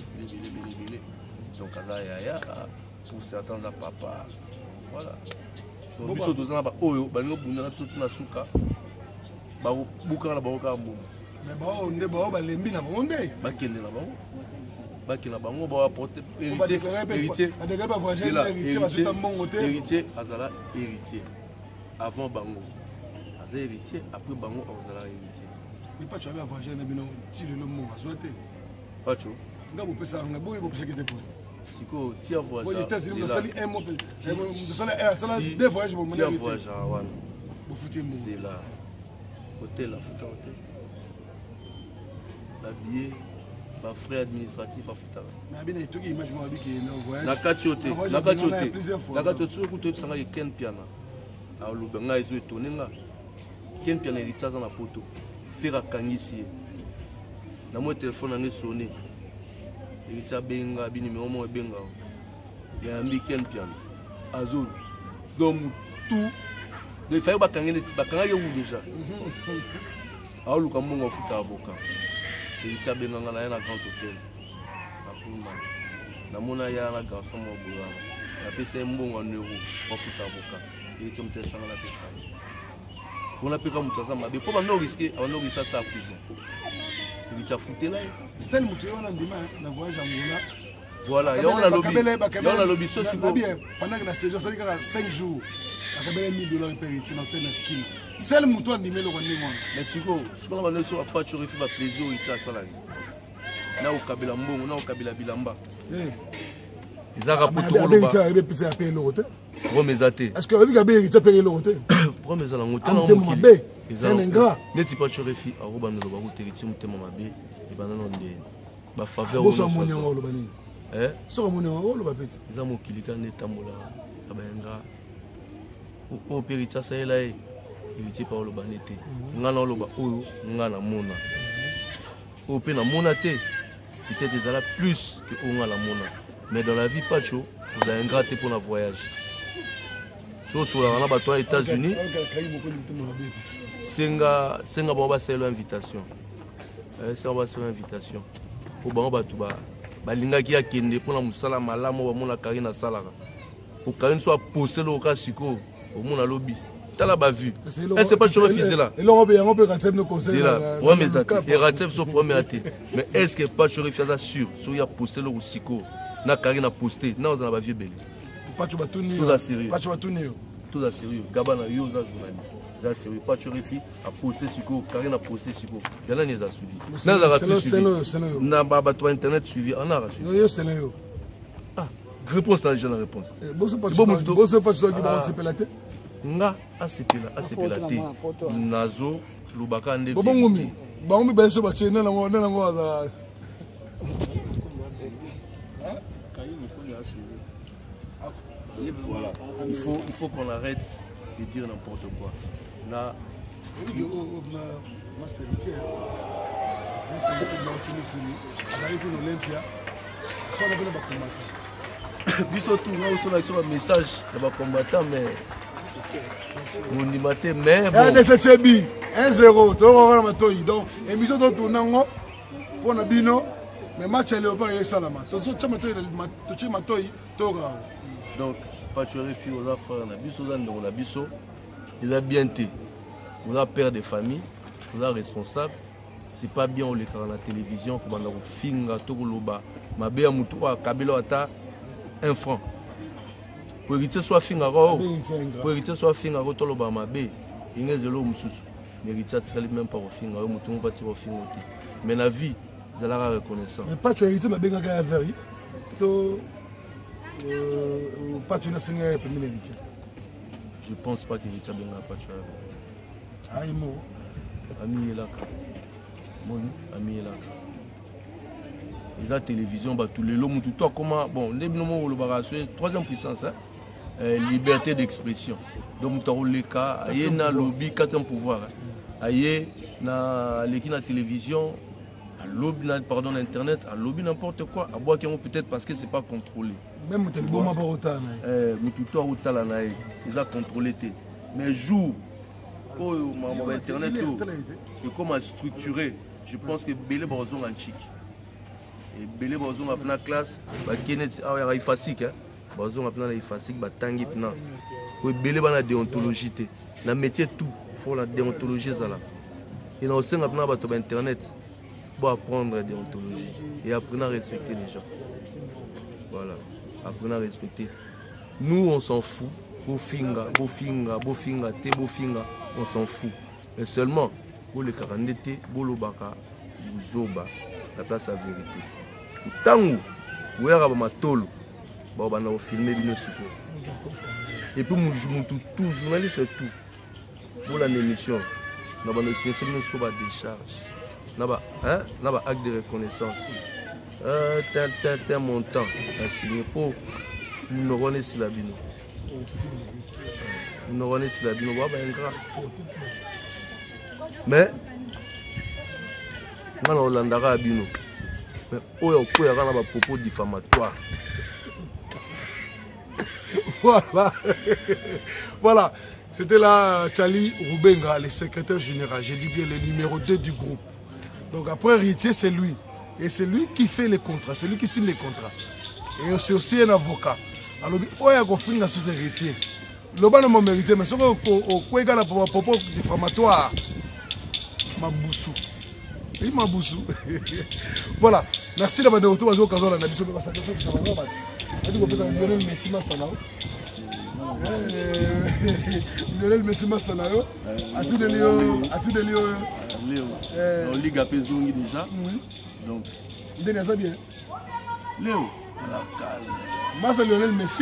A: donc pour certains à papa. Voilà. Donc biso tu as oyo, ba ngo bunda biso tu na suka. Ba buka na ba ka mbu.
B: Mais ba o nde ba o ba lembi na bonde.
A: Ba kende na ba. Ba kende ba ngo ba apporter héritier, héritier.
B: Ba ba voyager héritier ba tout mbongo te.
A: Héritier azala héritier. Avant Bango, as héritier, après Bango, on a héritier.
B: Mais pas tu as voyagé dans le petit le mot, à souhaiter.
A: Pas tu
B: as vous ça, on a beau et vous qui était pour.
A: Si quoi, tu as voyagé.
B: Oui, tu as sali un mot. C'est là, deux voyages pour
A: tu as voyagé à Wan.
B: Vous foutez moi.
A: C'est là. Hôtel, la foutez hôtel. L'habillé, ma frère administratif à Foutara.
B: Mais bien, tout qui image moi avec qui est voyage.
A: La carte hôtel, la carte hôtel. La carte hôtel, tu as vu Ken Piana. Alors, le gars est étonné là. Ken Piana héritier dans la photo. Faire à Kangisi. Dans mon téléphone, on est sonné. Héritier Benga, bin numéro moi Benga. Il y a un ami Ken Piana. Azul. Donc, tout. Il fallait pas Kangisi. Bakanga est où déjà? Alors, le Cameroun a foutu avocat. Héritier Benga, on a un grand hôtel. Dans mon aïe, on a un garçon au boulot. On a payé un bon en euros. On fout avocat. Et tu me dis ça dans la tête. On a pu comme ça, mais pour ne risquer, on a risqué ça à prison. Il t'a foutu là.
B: Celle où tu es en demain, la voyage en Angola.
A: Voilà, il y a un lobby. Il y a un lobby social.
B: Pendant que la séjour, ça dit qu'il y a cinq jours. Il y a mille dollars per ici dans le ski. Celle où tu es en demain, le rendez-vous.
A: Mais si vous, si vous avez un pas de faire plaisir, il t'a ça là. Là au Kabila Mbongo, là au Kabila Bilamba. Ils ont rapporté au Loba.
B: Ils ont payé l'hôtel.
A: Est-ce
B: que vous avez payé l'hôtel?
A: Promets à l'hôtel.
B: C'est un ingrat.
A: N'est-ce pas sur les filles à Robin de Loba, tu es Mabé, et Banana de faveur.
B: Vous êtes mon nom, Lobani.
A: Eh?
B: Sur mon nom, Lobapet.
A: Ils ont mon kilika Netamola, Abenga. Au Périta, ça est là, héritier par Lobanete. Ngana Loba, Oyo, Ngana Mona. Au Pena Monate, peut-être des ala plus que Ngana Mona. Mais dans la vie, pas chaud, vous avez un gratté pour le voyage. So sur la rana aux États-Unis, c'est nga c'est nga bon ba c'est l'invitation. Euh c'est on va faire l'invitation. Au bango ba tuba ba linga ki akende pour la musala malamu ba mona karina salaka. Au karine soit posé le cas siko au mona lobby. Tala ba vu. Eh c'est pas sur le fils là.
B: Et l'Europe on peut rattraper nos conseils.
A: C'est là. Ouais mais ça et rattrape son premier athée. Mais est-ce que pas sur le fils là sûr, sur y a posté le siko na karina posté, na on va vieux belé.
B: Pas tu vas tout nier.
A: Tout à sérieux.
B: Pas tu vas tout nier.
A: Tout à sérieux. Gabana yo za journaliste. Ça sérieux. Pas tu réfléchis à poster sur quoi, Karine a posté sur quoi. Il y en a qui ont suivi. N'a pas suivi. N'a pas toi internet suivi. On a suivi.
B: Yo c'est là yo.
A: Ah, réponse à la réponse.
B: Bon c'est pas bon. Bon c'est pas ça qui va se pélater.
A: Nga a se pélater, a se pélater. Nazo lubaka ndé.
B: Bon ngumi. Ba ngumi ba so ba tshena na ngona na ngwa.
A: Voilà. Il faut, il faut qu'on arrête de dire n'importe quoi. Là, message de combattant, mais mondima te mais
B: bon de Tchebi un zéro to na matoyi donc émission to tournango pour na bino mais match le pas et salama to so chama to to chi matoyi to ga
A: donc pachori fi aux affaires na biso za ndongo na biso ils a bien été vous a père de famille vous a responsable c'est pas bien on les à la télévision comme on a finga to loba mabe ya mutu wa kabelo ata un franc pour hériter soit finga ro pour hériter soit finga ro to loba mabe ingezelo mususu mérite ça même pas au finga mutu on va tirer au finga mais la vie vous allez la reconnaissance
B: mais pas tu hériter mabe nga ya veri to euh pas tu na singa ya premier héritier
A: je pense pas qu'il hérite bien pas tu
B: ah imo
A: ami là mon ami là ils ont télévision bah tous les lots tout toi comment bon les noms le barrage troisième puissance hein euh, liberté d'expression donc tu as le cas aïe na lobby quatrième pouvoir aïe na l'équipe na télévision à lobby na pardon internet à lobby n'importe quoi à boire qui peut-être parce que c'est pas contrôlé
B: même tu bon ma barota na
A: euh tout toi otala na ils ont contrôlé mais jour oh ma internet et comment structuré je pense que belé bazon antique et belé bazon apna classe ba kenet ah ya fasik hein bazon apna la fasik ba tangi pna ko belé bana déontologie té na métier tout faut la déontologie ça là et na aussi apna ba to internet pour apprendre la déontologie et apprendre à respecter les gens voilà apprendre à respecter nous on s'en fout bofinga bofinga bofinga té bofinga on s'en fout mais seulement pour les quarante bolobaka buzoba la place à vérité tangu wera ba matolo ba bana o filmer bino siko et puis mon tout tout journaliste tout pour la émission na ba no siko nous ba décharge na ba hein na ba acte de reconnaissance euh tel tel tel montant à signer pour nous reconnaître la bino nous reconnaître la bino ba ba ingrat mais ngana olandaka bino mais oyo koya kana ba propos diffamatoires
B: voilà voilà c'était là Tchali Rubenga le secrétaire général j'ai dit bien le numéro deux du groupe donc après héritier c'est lui et c'est lui qui fait les contrats c'est lui qui signe les contrats et c'est aussi un avocat alors oya ko finga sous héritier loba na mon héritier mais soko ko ko egala pour propos diffamatoires Maboussou. Oui, Maboussou. Voilà. Merci d'avoir été retour à l'occasion de la mission de la Sacrée Fête. Je vais vous Lionel Messi Mastanao. Lionel Messi Mastanao. Ati de Léo. Ati de Léo.
A: Léo. On ligue à Pézongi déjà. Donc.
B: Il est bien.
A: Léo.
B: Moi, c'est Lionel Messi.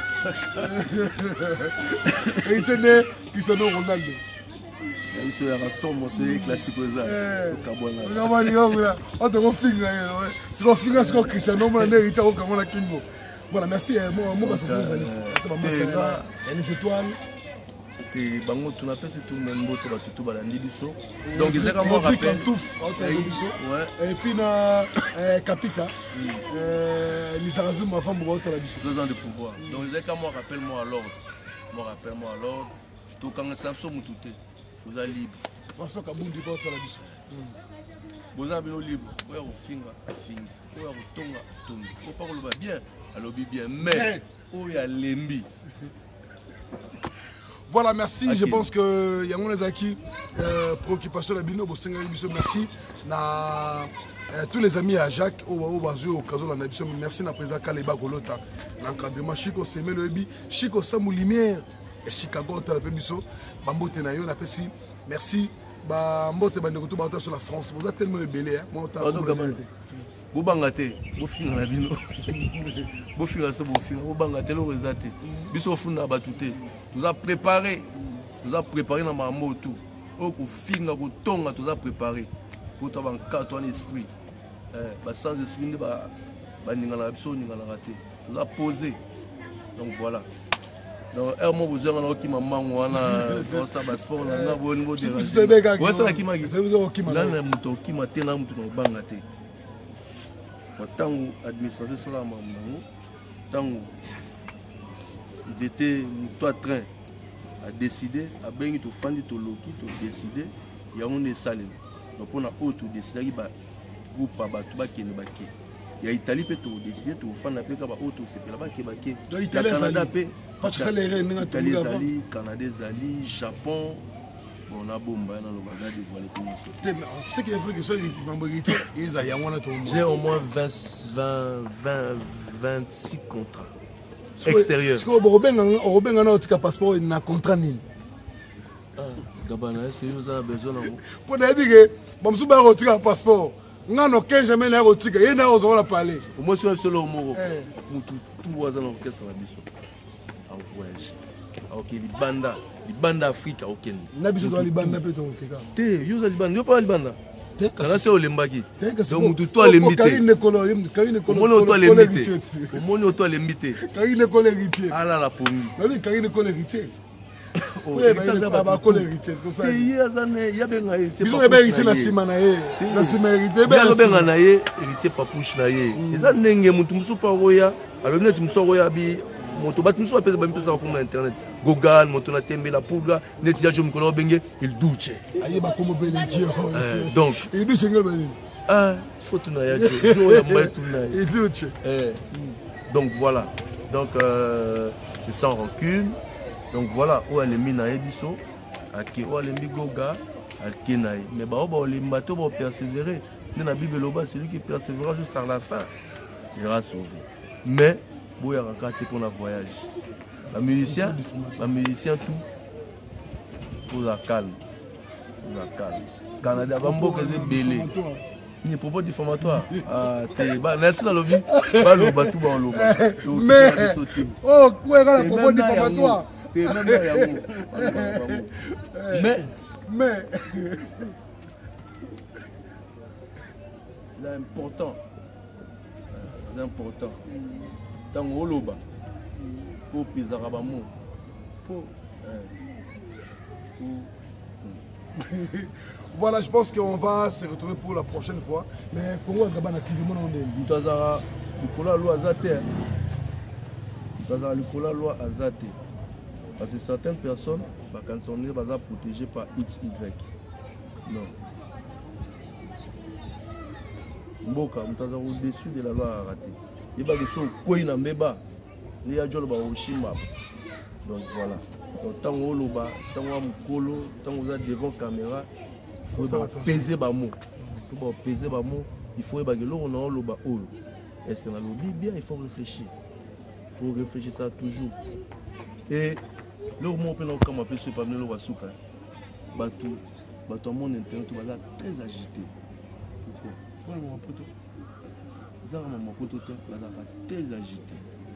B: Et il est né Cristiano Ronaldo.
A: C'est la somme, c'est classique aux arts.
B: C'est pas fini ce que Cristiano m'a hérité au Cameroun à Kingo. Voilà, merci. Moi, moi, c'est les les étoiles.
A: Et bango tu n'appelles tout le monde pour tout tout balandi biso. Donc ils ont moi rappel.
B: Et puis na Capita. Euh Lisarazou ma femme pour la biso.
A: Deux ans de pouvoir. Donc ils ont moi rappelle moi à l'ordre. Moi rappelle moi à l'ordre. Tout quand Samson mututé. Vous êtes libre.
B: François Kabundi porte la biso.
A: Vous êtes libre. Vous êtes au finga, finga. Vous êtes au tonga, tonga. Vous parlez bien, alors bien. Mais, vous êtes lembi.
B: Voilà, merci. Okay. Je pense que y a mon acquis préoccupation de Bino, merci. Na euh, tous les amis à Jacques au au bazu au caso la nation. Merci na président Kaleba Golota. L'encadrement Chico Semé le bi, Chico Samou Lumière et Chicago ta la biso. Bambote na yo na pesi. Merci. Ba mbote ba ndeko to ba sur la France. Vous êtes tellement belé hein. Moi ta.
A: Vous bangate, vous finissez la bino. Vous finissez vous finissez. Vous bangate le rezate. Biso funda batute. Nous a préparé. Nous a préparé dans ma moto. Au ku finga ku tonga nous a préparé. Pour avoir un carton esprit. Eh ba sans esprit ba ba ningala biso ningala raté. Nous a posé. Donc voilà. Donc er mo vous avez qui maman wana dans ça bas sport na bon go de. Ouais ça qui m'a dit. Là na muto qui m'a tena muto no bangate. Tant administration sur la maman, tant il était toi train a décidé a bengi to fandi to loki to décider il y a un salé donc on a auto décider ba groupe ba to ba kene ba ke ya Italie pe to décider to fanda pe ka ba auto c'est pe là ba ke ba ke Canada pe
B: pas tu sais les reines nga to
A: Italie zali Canada zali Japon bon na bomba na lo baga dévoiler tout ça
B: c'est qu'il faut que soit les membres ils a ya wana to
A: j'ai au moins vingt vingt vingt-six contrats extérieurs.
B: Est-ce que vous avez un passeport et un contrat nil?
A: Gabana, est-ce que vous avez besoin de vous?
B: Pour dire que je suis un passeport. Je n'ai jamais un passeport. Je n'ai pas parlé.
A: Moi, je suis le mot. Tout le monde est en voyage. Ok, les bandes, les bandes d'Afrique, ok.
B: Na biso to libanda pe to keka.
A: Te, yo za libanda, yo pa libanda.
B: Te
A: kana se olembaki.
B: Donc
A: mutu to alembite.
B: Karine kolo, karine kolo.
A: Omoni to alembite. Omoni to alembite.
B: Karine kolo héritier.
A: Ala la pongi.
B: Nani karine kolo héritier.
A: Oh,
B: ça va ba kolo héritier tout ça.
A: Te yezane, ya benga héritier.
B: Biso ebe héritier na sima na ye. Na sima héritier
A: be. Ya benga na ye, héritier papouche na ye. Eza ndenge mutu musu pa roya, alobina tu musu roya bi moto bat musu apesa ba mpesa pour internet. Gogan, moto na tembe la pulga, neti ya jomu kono benge, il duce.
B: Aye ba komo belekio.
A: Donc,
B: il duce ngel beli.
A: Ah, faut tout na ya. No ya mba tout na.
B: Il duce.
A: Eh. Donc voilà. Donc euh, c'est sans rancune. Donc voilà, où elle est mis na ebiso, aki où elle est mis goga, aki naï. Mais bah où bah les bateaux vont persévérer. Dans la Bible là-bas, celui qui persévérera jusqu'à la fin sera sauvé. Mais bon, il y a encore pour le voyage. Les musiciens, les musiciens tout pour la calme, pour la calme. Canada, Bambo, que c'est belé. Il y a propos diffamatoire. Ah, t'es bah, merci dans le vie. Bah, le bateau, bah, le bateau.
B: Mais, oh, quoi, quand le propos diffamatoire.
A: T'es même là, Yamou. Mais,
B: mais,
A: l'important, l'important, dans le holoba, il faut piser à Rabamou.
B: Voilà, je pense qu'on va se retrouver pour la prochaine fois. Mais Congo Gabana T V, mon nom est
A: Tazara, Nicolas Loi Azate. Tazara, Nicolas Loi Azate. Parce que certaines personnes, quand sont nées, sont protégées par X Y. Non. Mboka, nous sommes au-dessus de la loi à rater. Il y a des choses qui sont mbeba. Il y a des choses qui sont donc voilà. Donc tant qu'on est là, tant qu'on est tant qu'on est devant la caméra, il faut peser les mots. Il faut peser les mots. Il faut que l'on a là. Est-ce qu'on a le bien? Il faut réfléchir. Il faut réfléchir ça toujours. Et là où on peut nous comme appeler ce pamela ou asuka, bateau, bateau mon internet va être très agité. Pourquoi? Pour le moment poto, ça va mon poto là va très agité.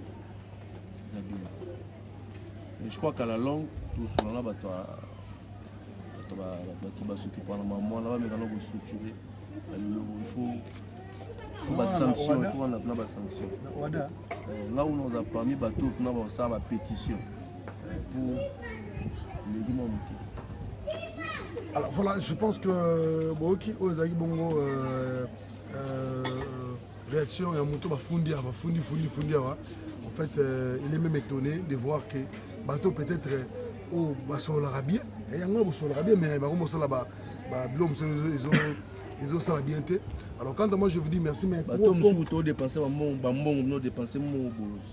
A: Et je crois qu'à la longue, tout ce là bateau, bateau va, bateau va s'occuper pendant un mois là, mais quand on va structurer, il faut, il faut des sanctions, il faut qu'on a des sanctions. Là où on a permis bateau, on a ça ma pétition. Pour les gens.
B: Alors voilà, je pense que Boki Ozaki Bongo euh, euh, réaction et un moto va fundi, va fundi, fundi, fundi. En fait, euh, il est même étonné de voir que bateau peut-être au bateau l'arabien, et il y a un bateau l'arabien, mais il y a un bateau là-bas, ils ont ils ont ça la bien. Alors quand moi je vous dis merci, mais
A: bateau nous tout dépenser mon bambon, nous dépenser mon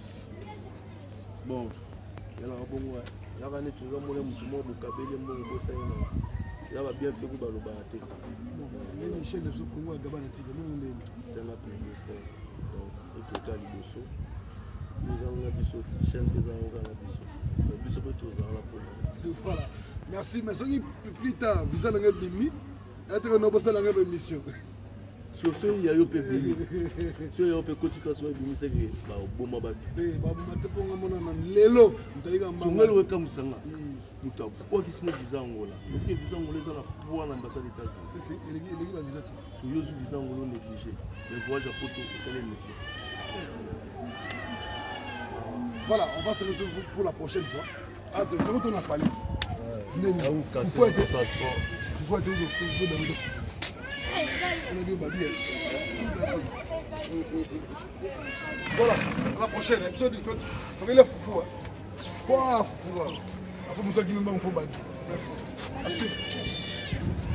A: bon. Il y a un bon ouais. Il y a un étude de mon mouvement de cabine, mon boss. Il y a bien fait pour le bâtir.
B: Les chaînes de Congo à Gabana T V,
A: c'est la première fois. Donc, le total du dosso. Nous avons la biseau, chaîne des avons la biseau. Le biseau peut tout dans la peau.
B: Voilà. Merci, mais ce qui plus tard, vous allez être mis, être un boss dans la mission.
A: Sur ce, il y a eu peu de sur il y a eu peu de situation de ministère qui va au bon moment.
B: Eh, babu matepo ngamona na lelo, mtaliga mbanga.
A: Sungalo weka musanga. Muta kwa kisine visa ngola. Muke visa ngola za na pour l'ambassade des États-Unis.
B: Si si, il est il est visa tout.
A: Sur yozu visa ngola négligé. Le voyage à Poto, c'est l'émission.
B: Voilà, on va se retrouver pour la prochaine fois. Ah, de retourner à Palit.
A: Ouais. Ah ou casser le transport.
B: Il faut être il faut dans le voilà, à la prochaine épisode, il est fou. Quoi, fou. Après, nous avons dit que nous avons fait. Merci.